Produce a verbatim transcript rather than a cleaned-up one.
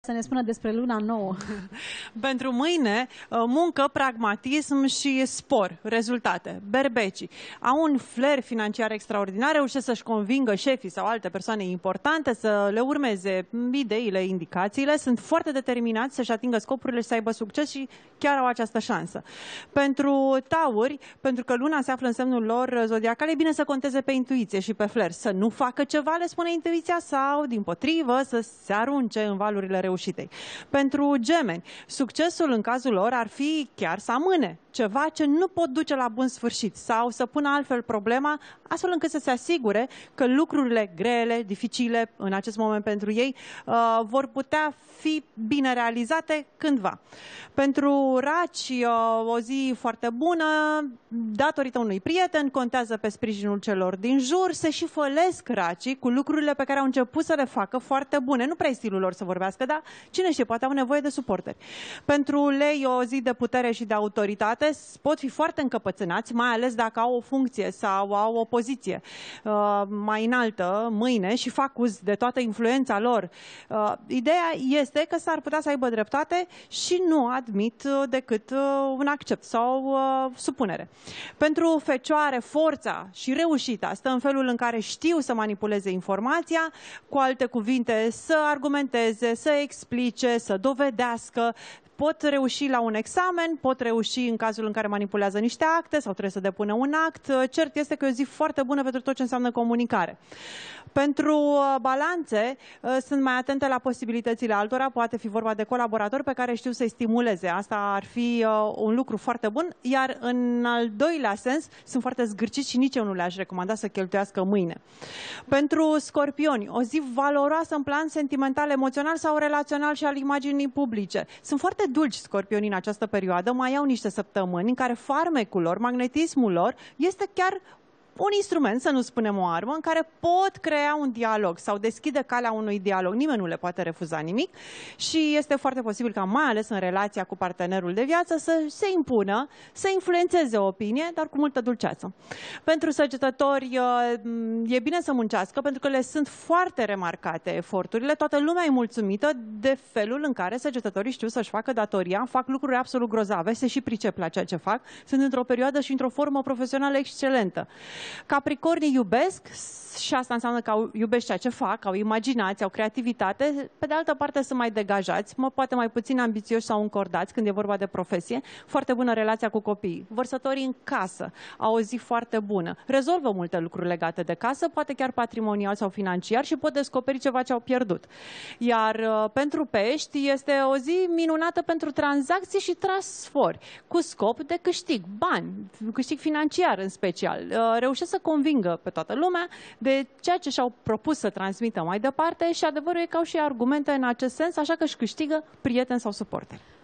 Să ne spună despre luna nouă. Pentru mâine, muncă, pragmatism și spor, rezultate. Berbecii au un flair financiar extraordinar, reușesc să-și convingă șefii sau alte persoane importante să le urmeze ideile, indicațiile, sunt foarte determinați să-și atingă scopurile și să aibă succes și chiar au această șansă. Pentru tauri, pentru că luna se află în semnul lor zodiacal, e bine să conteze pe intuiție și pe flair, să nu facă ceva, le spune intuiția, sau, dimpotrivă, să se arunce în valurile reușitei. Pentru gemeni, succesul în cazul lor ar fi chiar să amâne ceva ce nu pot duce la bun sfârșit sau să pună altfel problema, astfel încât să se asigure că lucrurile grele, dificile în acest moment pentru ei uh, vor putea fi bine realizate cândva. Pentru raci, uh, o zi foarte bună, datorită unui prieten, contează pe sprijinul celor din jur, se și fălesc racii cu lucrurile pe care au început să le facă foarte bune. Nu prea stilul lor să vorbească, dar cine știe, poate au nevoie de suporteri. Pentru lei, o zi de putere și de autoritate, pot fi foarte încăpățânați, mai ales dacă au o funcție sau au o poziție uh, mai înaltă mâine și fac uz de toată influența lor. Uh, ideea este că s-ar putea să aibă dreptate și nu admit uh, decât uh, un accept sau uh, supunere. Pentru fecioare, forța și reușita stă în felul în care știu să manipuleze informația, cu alte cuvinte, să argumenteze, să explice, să dovedească. Pot reuși la un examen, pot reuși în cazul în care manipulează niște acte sau trebuie să depună un act. Cert este că e o zi foarte bună pentru tot ce înseamnă comunicare. Pentru balanțe, sunt mai atente la posibilitățile altora, poate fi vorba de colaboratori pe care știu să-i stimuleze. Asta ar fi un lucru foarte bun, iar în al doilea sens, sunt foarte zgârciți și nici eu nu le-aș recomanda să cheltuiască mâine. Pentru scorpioni, o zi valoroasă în plan sentimental, emoțional sau relațional și al imaginii publice. Sunt foarte dulci scorpionii în această perioadă, mai au niște săptămâni în care farmecul lor, magnetismul lor, este chiar un instrument, să nu spunem o armă, în care pot crea un dialog sau deschide calea unui dialog. Nimeni nu le poate refuza nimic și este foarte posibil ca, mai ales în relația cu partenerul de viață, să se impună, să influențeze o opinie, dar cu multă dulceață. Pentru săgetători e bine să muncească, pentru că le sunt foarte remarcate eforturile. Toată lumea e mulțumită de felul în care săgetătorii știu să-și facă datoria, fac lucruri absolut grozave, se și pricep la ceea ce fac, sunt într-o perioadă și într-o formă profesională excelentă. Capricornii iubesc și asta înseamnă că au, iubesc ceea ce fac, au imaginație, au creativitate. Pe de altă parte sunt mai degajați, mă, poate mai puțin ambițioși sau încordați când e vorba de profesie. Foarte bună relația cu copiii. Vărsătorii în casă au o zi foarte bună. Rezolvă multe lucruri legate de casă, poate chiar patrimonial sau financiar și pot descoperi ceva ce au pierdut. Iar uh, pentru pești este o zi minunată pentru tranzacții și transferi, cu scop de câștig, bani, câștig financiar în special. Uh, reușesc să convingă pe toată lumea de ceea ce și-au propus să transmită mai departe și adevărul e că au și argumente în acest sens, așa că își câștigă prieteni sau suporteri.